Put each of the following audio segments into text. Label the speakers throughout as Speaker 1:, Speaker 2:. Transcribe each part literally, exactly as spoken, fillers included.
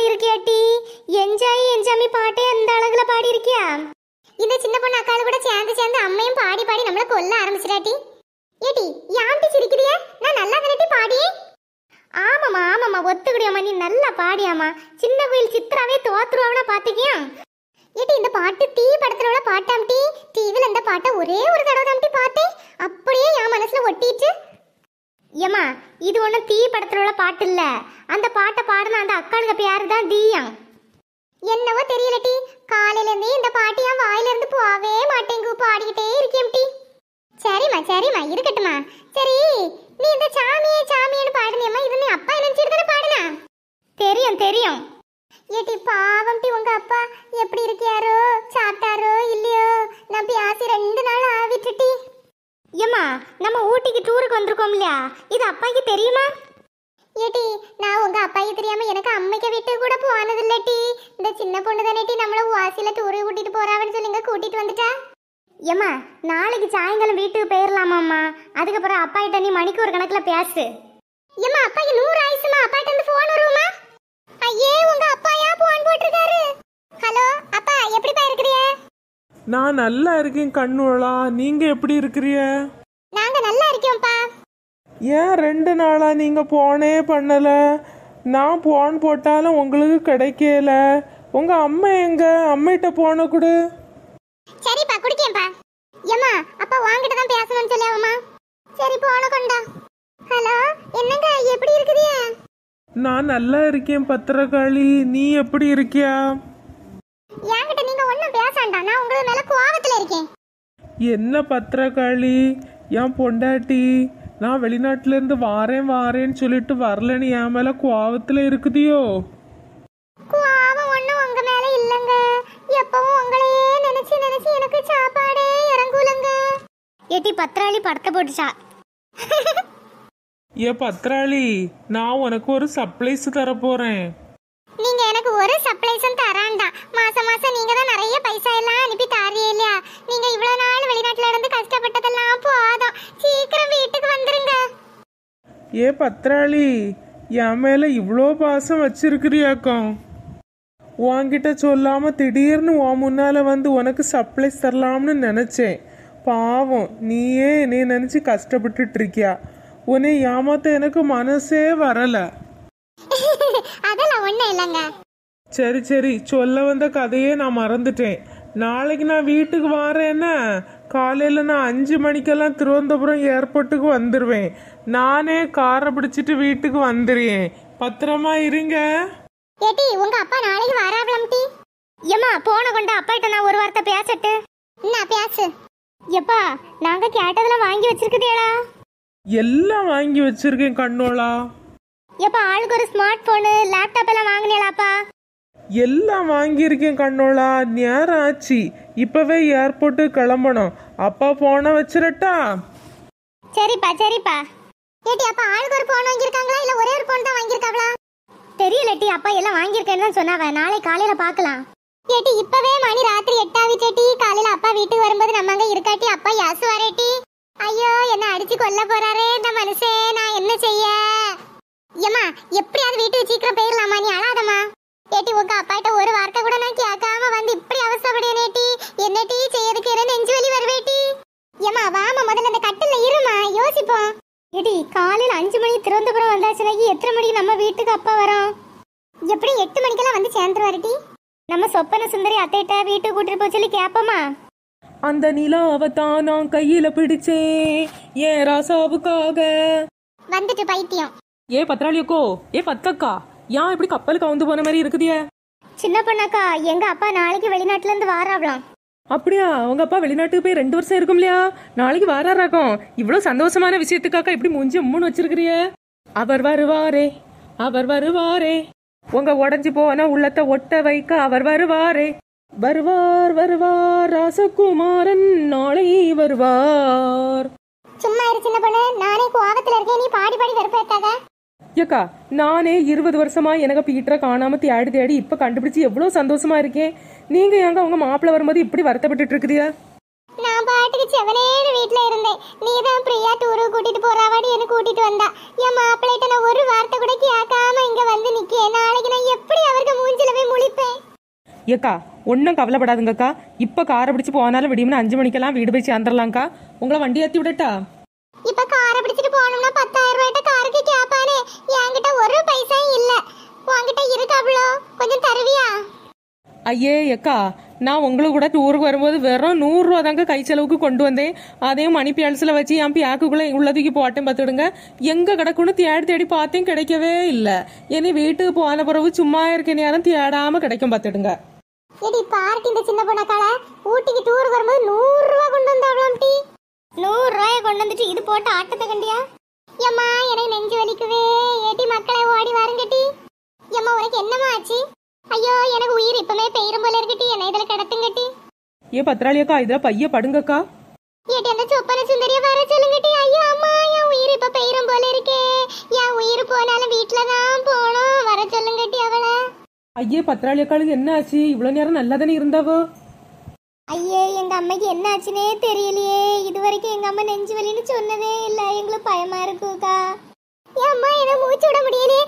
Speaker 1: பாடி இருக்கியாட்டி? Enjoy என்ஜாமி பாட்டே அந்த அழகுல பாடி இருக்கியா? இந்த சின்ன பொண்ணு அக்கால கூட சேர்ந்து சேர்ந்து அம்மையும் பாடி பாடி நம்மள கொல்ல ஆரம்பிச்சிடாட்டி. ஏட்டி யாம்டி சிரிக்கிறிய? நான் நல்லா தானே பாடியே. ஆமாம்மா ஆமாம்மா ஒத்துக்கிடியாம்மா, நீ நல்லா பாடியாம்மா. சின்ன கோயில் சித்ராவே தோத்துருவாங்கன்னா பாத்துக்கியா? ஏட்டி இந்த பாட்டு டீ படத்துல உள்ள பாட்டாம்டி. டிவில இந்த பாட்டை ஒரே ஒரு தடவை தாம்டி பார்த்தேன், அப்படியே என் மனசுல ஒட்டிட்டு. ஏம்மா இது ஒன்றும் தீ படத்துல உள்ள பாட்டு இல்ல, அந்த பாட்டை பாடுன அந்த அக்காளுக்கு பேரு தான் தீயா. என்னவோ தெரியலட்டி, காலையில இருந்தே இந்த பாட்டு என் வாயில இருந்து போவே மாட்டேங்கு, பாடிக்கிட்டே இருக்கேன் டி. சரிம்மா சரிம்மா இருக்கட்டுமா. சரி நீ இந்த சாமியே சாமியன்னு பாடுனியம்மா, இது நீ அப்பா நினைச்சிட்டு தானே பாடுனா? தெரியும் தெரியும். ஏட்டி பாவம் டி, உங்க அப்பா எப்படி இருக்கியாரோ, சாப்பிட்டாரோ இல்லையோ? நான் பேசி ரெண்டு நாள் ஆவிட்டுட்டி. ஏம்மா நம்ம ஊட்டிக்கு டூருக்கு வந்திருக்கோம் இல்லையா, இது அப்பாய்க்கு தெரியுமா? ஏட்டி நான் உங்க அப்பாய்க்கு தெரியாம எனக்கு அம்மைக்க விட்டு கூட போனது இல்லட்டி. இந்த சின்ன பொண்ணு தானேட்டி நம்மள வாசியில டூரு கூட்டிட்டு போறாவன்னு சொல்லி இங்க கூட்டிட்டு வந்துட்டா. ஏம்மா நாளைக்கு சாயங்காலம் வீட்டுக்கு போயிடலாமாம்மா, அதுக்கப்புறம் அப்பாயிட்ட நீ மணிக்கு ஒரு கணக்குல பேசு. ஏம்மா அப்பாய்க்கு நூறு ஆயிசுமா, அப்பாயிட்ட இருந்து போன் வருமா? ஐயே உங்க அப்பாயா போன் போட்டிருக்காரு. ஹலோ அப்பா, எப்படிப்பா இருக்கிறிய?
Speaker 2: நான் நல்லா இருக்கேன் கண்ணுளா, நீங்க எப்படி இருக்கிறிய?
Speaker 1: நாங்க நல்லா இருக்கோம்ப்பா.
Speaker 2: ஏன் ரெண்டு நாளா நீங்க போனே பண்ணல? நான் போன் போட்டாலும் உங்களுக்கு கிடைக்கல. உங்க அம்மா எங்க? அம்மிட்ட போன கொடு.
Speaker 1: சரிப்பா குடிக்கேன்ப்பா. ஏம்மா அப்பா வாங்கிட்டு தான் பேசணும்னு சொல்லியாவம்மா. சரி போன கொண்டா. ஹலோ என்னங்க எப்படி இருக்கிறிய?
Speaker 2: நான் நல்லா இருக்கேன் பத்திரகாளி, நீ எப்படி இருக்கியா?
Speaker 1: என்கிட்ட நீங்க ஒண்ணும் பேசாண்டா, நான் உங்க மேல கோவத்துல இருக்கேன்.
Speaker 2: என்ன பத்திரகாளி, என் பொண்டாட்டி நான் வெளிநாட்டுல இருந்து வாரேன் வாரேன்னு சொல்லிட்டு வரலன்னு என் மேல கோவத்துல இருக்குதியோ?
Speaker 1: கோவம் ஒண்ணும் உங்க மேல இல்லங்க, எப்பவும் உங்களையே நினைச்சு நினைச்சு எனக்கு சாப்பாடே இறங்குலங்க. ஏட்டி பத்திராளி படத்தை போட்டுச்சா?
Speaker 2: ஏ பத்திராளி, நான் உனக்கு ஒரு சர்ப்ரைஸ் தர போறேன்.
Speaker 1: நீங்க எனக்கு ஒரு சர்ப்ரைஸும் தராண்டா. மாசம் மாசம் நீங்க தான் நிறைய பைசா எல்லாம் அனுப்பி தாரியே இல்லையா? நீங்க இவ்வளவு நாள் வெளிநாட்டுல இருந்து கஷ்டப்பட்டதெல்லாம் போதும், சீக்கிரம் வீட்டுக்கு வந்துருங்க.
Speaker 2: ஏ பத்திராளி, என் மேல இவ்வளோ பாசம் வச்சிருக்கிறியாக்கம். உன்கிட்ட சொல்லாம திடீர்னு உன் முன்னால வந்து உனக்கு சர்ப்ரைஸ் தரலாம்னு நினைச்சேன். பாவம் நீயே என்னை நினைச்சு கஷ்டப்பட்டுட்டு இருக்கியா. உன்னை ஏமாத்த எனக்கு மனசே வரல.
Speaker 1: அதெல்லாம் ஒண்ணும் இல்லைங்க.
Speaker 2: சரி சரி, சொல்ல வந்த கதையே நான் மறந்துட்டேன். நாளைக்கு நான் வீட்டுக்கு வரேன்னா காலையில் நான் அஞ்சு மணிக்கெல்லாம் திருவனந்தபுரம் ஏர்போர்ட்டுக்கு வந்துடுவேன். நானே காரை பிடிச்சிட்டு வீட்டுக்கு வந்துடுறேன். பத்திரமா இருங்க.
Speaker 1: ஏட்டி உங்க அப்பா நாளைக்கு வராவலாம் டி. ஏம்மா போன கொண்ட அப்பாட்ட நான் ஒரு வார்த்தை பேசட்டு. என்ன பேசு. எப்பா நாங்க கேட்டதெல்லாம் வாங்கி வச்சிருக்கீங்களா?
Speaker 2: எல்லாம் வாங்கி வச்சிருக்கேன் கண்ணோளா.
Speaker 1: எப்பா ஆளுக்கு ஒரு ஸ்மார்ட் போனு லேப்டாப் எல்லாம் வாங்கினீங்களாப்பா?
Speaker 2: எல்லாம் வாங்கியிருக்கேன் கண்ணோளா. நேரம் ஆச்சு, இப்பவே ஏர்போர்ட்டு கிளம்பணும். அப்பா போன வச்சிரட்டா?
Speaker 1: சரிப்பா சரிப்பா. ஏட்டி அப்பா ஆளுக்கு ஒரு போன் வாங்கியிருக்காங்களா இல்ல ஒரே ஒரு போன் தான் வாங்கியிருக்காங்களா? தெரியலட்டி, அப்பா எல்லாம் வாங்கியிருக்கேன்னு தான் சொன்னாவ. நாளை காலையில பாக்கலாம். ஏட்டி இப்பவே மணி ராத்திரி எட்டாவிட்டேட்டி. காலையில அப்பா வீட்டுக்கு வரும்போது நம்ம அங்க இருக்காட்டி அப்பா யாசு வரேட்டி. ஐயோ என்ன அடிச்சு கொல்ல போறாரே இந்த மனுஷே, நான் என்ன செய்ய? ஏம்மா எப்படியாவது வீட்டுக்கு சீக்கிரம் போயிடலாமா, நீ அழாதம்மா. ஏட்டி உங்க அப்பாட்ட ஒரு வார்த்தை கூட நான் கேட்காம வந்து இப்படி அவசரப்படியேட்டி. என்ன டீ செய்யறதுக்கு என்ன நெஞ்சு வலி வருவேட்டி. ஏம்மா வாமா முதல்ல அந்த கட்டில இருமா, யோசிப்போம். ஏடி காலையில அஞ்சு மணி திருவனந்தபுரம் வந்தாச்சுனா எத்தனை மணிக்கு நம்ம வீட்டுக்கு அப்பா வரோம்? எப்படி எட்டு மணிக்கெல்லாம் வந்து சேர்ந்துருவாருட்டி. நம்ம சொப்பன சுந்தரி அத்தைட்ட வீட்டுக்கு கூட்டிட்டு போய் சொல்லி கேப்போமா?
Speaker 2: அந்த நிலாவத்தான் நான் கையில பிடிச்சேன் ஏன் ராசாவுக்காக.
Speaker 1: வந்துட்டு பைத்தியம்.
Speaker 2: ஏ பத்ராளியக்கோ, ஏ பத்தக்கா, ஏன் இப்படி கப்பலுக்கு வந்து போன மாதிரி இருக்குதிய?
Speaker 1: சின்ன பொண்ணாக்கா எங்க அப்பா நாளைக்கு வெளிநாட்டுல இருந்து வாராவலாம்.
Speaker 2: அப்படியா? உங்க அப்பா வெளிநாட்டுக்கு போய் ரெண்டு வருஷம் இருக்கும் இல்லையா? நாளைக்கு வாராராக்கும். இவ்வளவு சந்தோஷமான விஷயத்துக்காக்கா இப்படி மூஞ்சி மூணு வச்சிருக்கிறிய? அவர் வருவாரே அவர் வருவாரே, உங்க உடஞ்சி போன உள்ளத்தை ஒட்ட வைக்க அவர் வருவாரே. வருவார் வருவார் ராசகுமாரன் நாளை வருவார்.
Speaker 1: சும்மா இரு சின்ன பொண்ணு, நானே கோவத்துல இருக்கேன், நீ பாடி பாடி வெறுப்பேத்தாத.
Speaker 2: ஏக்கா நானே இருபது வருஷமா எனக்கு பீட்டரை காணாம தேடி தேடி இப்ப கண்டுபிடிச்சு எவ்வளவு சந்தோஷமா இருக்கேன். நீங்க எங்க உங்க மாப்பிள்ள வரும்போது இப்படி வருத்தப்பட்டு இருக்கிறியா?
Speaker 1: நான் பாட்டுக்கு செவனேன்னு வீட்டுல இருந்தேன். நீதான் பிரியா டூரு கூட்டிட்டு போறாவாடி என்ன கூட்டிட்டு வந்தா. என் மாப்பிள்ளைட்ட நான் ஒரு வார்த்தை கூட கேட்காம இங்க வந்து நிக்கேன். நாளைக்கு நான் எப்படி அவருக்கு
Speaker 2: ஏக்கா ஒன்றும் கவலைப்படாதுங்கக்கா இப்போ காரை பிடிச்சி போனாலும் விடியும்னு அஞ்சு மணிக்கெல்லாம் வீடு போய் சேர்ந்துடலாம்க்கா. உங்களை வண்டி ஏற்றி விடட்டா?
Speaker 1: இப்ப காரை பிடிச்சிட்டு போனோம்னா பத்தாயிரம் ரூபாய்ட்ட காருக்கு கேப்பானே. என்கிட்ட ஒரு பைசாயும் இல்ல. உன்கிட்ட இருக்காப்ளோ, கொஞ்சம் தருவியா?
Speaker 2: ஐயே ஏக்கா, நான் உங்களுக்கு கூட டூருக்கு வரும்போது வெறும் நூறுரூவா தாங்க கை செலவுக்கு கொண்டு வந்தேன். அதையும் மணி பேல்ஸில் வச்சு என் பேக்குக்குள்ளே உள்ளதுக்கு போட்டேன் பார்த்துடுங்க. எங்கே கிடக்குன்னு தேடி தேடி பார்த்தேன், கிடைக்கவே இல்லை. இனி வீட்டுக்கு போன பிறகு சும்மா இருக்க நேரம் தேடாமல் கிடைக்கும் பார்த்துடுங்க.
Speaker 1: எடி பார்ட்டி இந்த சின்ன பொண்ணக்கால ஊட்டிக்கு டூர் வரும்போது நூறு ரூபா கொண்டு வந்தாவளாம் டி. நூறு ரூபாய கொண்டு வந்துட்டு இது போட்டு ஆட்டத்தை கண்டியா? ஏம்மா எனக்கு நெஞ்சு வலிக்குவே. ஏட்டி மக்களை ஓடி வாருங்கட்டி. ஏம்மா உனக்கு என்னம்மா ஆச்சு? ஐயோ எனக்கு உயிர் இப்பமே பெயரும் போல இருக்கட்டி. என்ன இதுல கிடத்துங்கட்டி.
Speaker 2: ஏ பத்திராளியக்கா, இதில் பைய படுங்கக்கா.
Speaker 1: ஏட்டி அந்த சொப்பன சுந்தரிய வர சொல்லுங்கட்டி. ஐயோ அம்மா என் உயிர் இப்ப பெயரும் போல இருக்கே. என் உயிர் போனாலும் வீட்டுல தான் போனோம். வர சொல்லுங்கட்டி அவளை.
Speaker 2: ஐயே பத்திராளியக்காளுக்கு என்ன ஆச்சு? இவ்வளோ நேரம் நல்லா தானே இருந்தாவோ.
Speaker 1: ஐயே எங்க அம்மைக்கு என்ன ஆச்சுனே தெரியலையே. இது வரைக்கும் எங்க அம்மா நெஞ்சு வலின்னு சொன்னதே இல்ல. எங்களுக்கு பயமா இருக்குக்கா. அம்மா என்ன மூச்சு விட முடியலையே.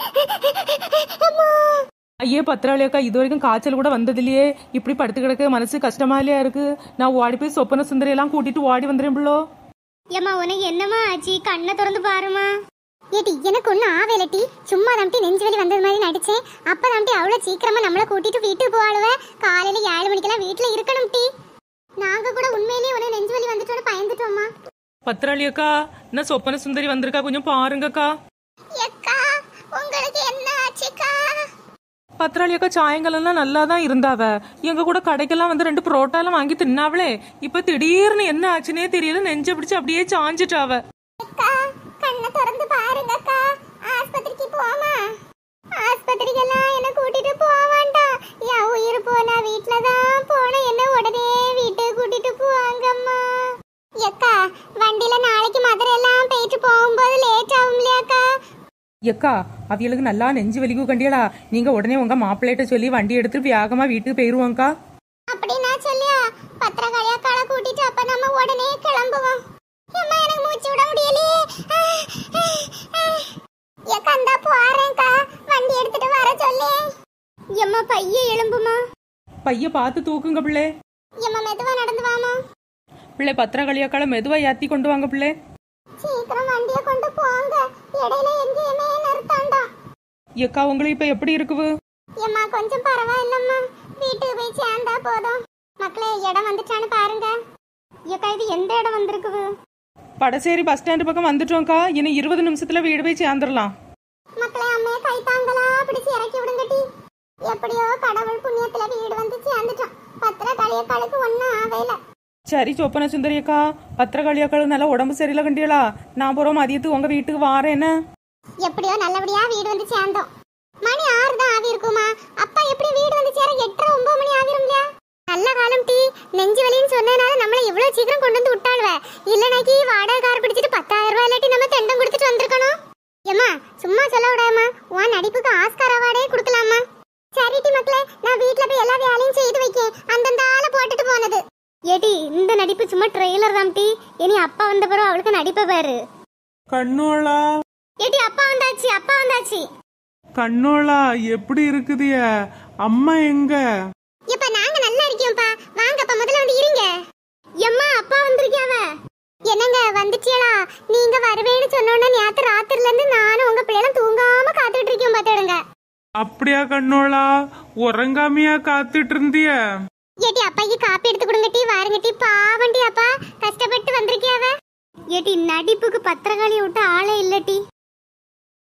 Speaker 2: ஐயே பத்திராளியக்கா, இது வரைக்கும் காய்ச்சல் கூட வந்தது இல்லையே. இப்படி படுத்து கிடக்க மனசு கஷ்டமா இல்லையா இருக்கு. நான் ஓடி போய் சொப்பன சுந்தரியெல்லாம் கூட்டிட்டு ஓடி வந்துடுறேன் பிள்ளோ.
Speaker 1: ஏம்மா உனக்கு என்னம்மா ஆச்சு? கண்ணை திறந்து பாருமா. ஏடி எனக்கு ஒன்றும் ஆவேலட்டி. சும்மா தம்பி நெஞ்சு வலி வந்தது மாதிரி நடிச்சேன். அப்ப தம்பி அவ்வளோ சீக்கிரமா நம்மளை கூட்டிட்டு வீட்டுக்கு போவாளுவ. காலையில ஏழு மணிக்கெல்லாம் வீட்டுல இருக்கணும் டி. நாங்க கூட உண்மையிலேயே உனக்கு நெஞ்சு வலி வந்துட்டோட பயந்துட்டோம்மா.
Speaker 2: பத்திராளியக்கா, என்ன சொப்பன சுந்தரி வந்திருக்கா, கொஞ்சம் பாருங்கக்கா.
Speaker 1: அக்கா உங்களுக்கு என்ன ஆச்சுக்கா?
Speaker 2: பத்திராளியக்கா சாயங்காலம்லாம் நல்லா தான் இருந்தாவ. எங்க கூட கடைக்கெல்லாம் வந்து ரெண்டு புரோட்டாலாம் வாங்கி தின்னாவளே. இப்ப திடீர்னு என்ன ஆச்சுன்னே தெரியல, நெஞ்ச பிடிச்சு அப்படியே சாஞ்சிட்டாவ.
Speaker 1: அக்கா கண்ணை திறந்து பாருங்கக்கா. ஆஸ்பத்திரிக்கு போமா? ஆஸ்பத்திரிக்கெல்லாம் என்ன கூட்டிட்டு போவாண்டா. என் உயிர் போனா வீட்டுல தான் போன. என்ன உடனே வீட்டுக்கு கூட்டிட்டு போவாங்கம்மா. அக்கா வண்டியில நாளைக்கு மதுரை எல்லாம் போயிட்டு போகும்போது லேட் ஆகும் இல்லையாக்கா?
Speaker 2: எக்கா அவியலுக்கு நல்லா நெஞ்சு வலிக்கும் கண்டியடா. நீங்க உடனே உங்க மாப்பிள்ளைகிட்ட சொல்லி வண்டி எடுத்துட்டு வேகமா வீட்டுக்கு போயிருவோங்கக்கா.
Speaker 1: அப்படின்னா சொல்லியா? பத்திரக்காளியா களை கூட்டிட்டு அப்ப நம்ம உடனே கிளம்புவோம். அம்மா எனக்கு மூச்சு விட முடியலையே. ஏக்கா இந்தா போறேன்க்கா. வண்டி எடுத்துட்டு வர சொல்லு. எம்மா பைய எலும்புமா.
Speaker 2: பைய பார்த்து தூக்குங்க பிள்ளை.
Speaker 1: எம்மா மெதுவா நடந்து வாமா.
Speaker 2: பிள்ளை பத்திரகாளியாக்கால மெதுவா ஏத்தி கொண்டு வாங்க பிள்ளை.
Speaker 1: சீக்கிரம் வண்டியை கொண்டு போங்க. இடையில எங்கேயுமே நிறுத்தாண்டா.
Speaker 2: எக்கா உங்களுக்கு இப்ப எப்படி இருக்குது?
Speaker 1: எம்மா கொஞ்சம் பரவாயில்லம்மா. வீட்டுக்கு போய் சேர்ந்தா போதும். மக்களே இடம் வந்துட்டான்னு பாருங்க. ஏக்கா இது எந்த இடம் வந்திருக்குது?
Speaker 2: படசேரி பஸ் ஸ்டாண்டு பக்கம் வந்துட்டோம்க்கா. இன்னும் இருபது நிமிஷத்துல வீடு போய் சேர்ந்துடலாம்.
Speaker 1: மக்களே அம்மையை கை தாங்களா பிடிச்சு இறக்கி விடுங்கட்டி. எப்படியோ கடவுள் புண்ணியத்துல வீடு வந்து சேர்ந்துட்டோம். பத்திரக்காளியக்காளுக்கு ஒன்னும் ஆவையில.
Speaker 2: சரி சொப்பன சுந்தரியக்கா, பத்திரகாளியாக்காளுக்கு நல்லா உடம்பு சரியில்லை கண்டியலா. நான் போறோம் மதியத்துக்கு உங்க வீட்டுக்கு வாரேன். என்ன
Speaker 1: எப்படியோ நல்லபடியா வீடு வந்து சேர்ந்தோம். மணி ஆறு தான் ஆவி இருக்குமா? அப்பா எப்படி வீடு வந்து சேர எட்டரை ஒன்பது மணி ஆகிரும் இல்லையா? நல்ல காலம் டி. நெஞ்சு வலின்னு சொன்னதுனால நம்மள இவ்வளவு சீக்கிரம் கொண்டு வந்து விட்டாளுவ. இல்லைனாக்கி வாடகை கார் பிடிச்சிட்டு பத்தாயிரம் ரூபாய் இல்லாட்டி நம்ம தெண்டம் கொடுத்துட்டு வந்திருக்கணும். ஏம்மா சும்மா சொல்ல விடாமா. உன் நடிப்புக்கு ஆஸ்கார் அவார்டே கொடுக்கலாமா? சரிட்டி மக்களே, நான் வீட்டுல போய் எல்லா வேலையும் செய்து வைக்கேன். அந்தந்த ஆளை போட்டுட்டு போனது. ஏடி இந்த நடிப்பு சும்மா ட்ரெய்லர் தான் டி. இனி அப்பா வந்த பிறகு அவளுக்கு நடிப்ப பாரு.
Speaker 2: கண்ணோளா
Speaker 1: ஏடி அப்பா வந்தாச்சு. அப்பா வந்தாச்சு.
Speaker 2: கண்ணோளா எப்படி இருக்குதிய? அம்மா எங்க?
Speaker 1: இப்ப நாங்க நல்லா இருக்கோம்ப்பா. வாங்க அப்பா முதல்ல வந்து இருங்க. எம்மா அப்பா வந்திருக்கியாவ. என்னங்க வந்துட்டியலா? நீங்க வருவேன்னு சொன்னோன்னா நேத்து ராத்திரில இருந்து நானும் உங்க பிள்ளைகளும் தூங்காம காத்துட்டு இருக்கோம் பாத்துடுங்க.
Speaker 2: அப்படியா கண்ணோளா? உறங்காமையா காத்துட்டு இருந்திய?
Speaker 1: ஏட்டி அப்பாக்கு காப்பி எடுத்து கொடுங்கட்டி. வாருங்கட்டி. பாவண்டி அப்பா கஷ்டப்பட்டு வந்திருக்கியாவ. ஏட்டி நடிப்புக்கு பத்திரகாளி விட்டு ஆளே இல்லட்டி.